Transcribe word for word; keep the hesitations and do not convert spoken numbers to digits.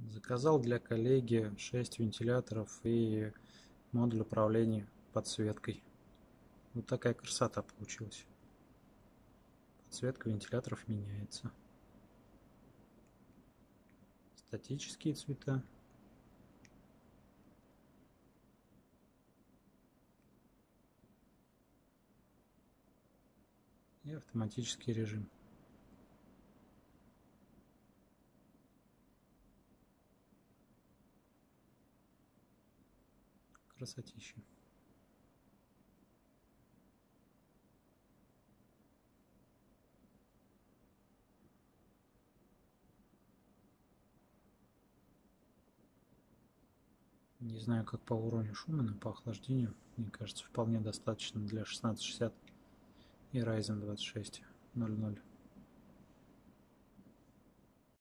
Заказал для коллеги шесть вентиляторов и модуль управления подсветкой. Вот такая красота получилась. Подсветка вентиляторов меняется. Статические цвета. И автоматический режим. Красотища. Не знаю, как по уровню шума, но по охлаждению, мне кажется, вполне достаточно для шестнадцать шестьдесят и Ryzen двадцать шесть ноль ноль.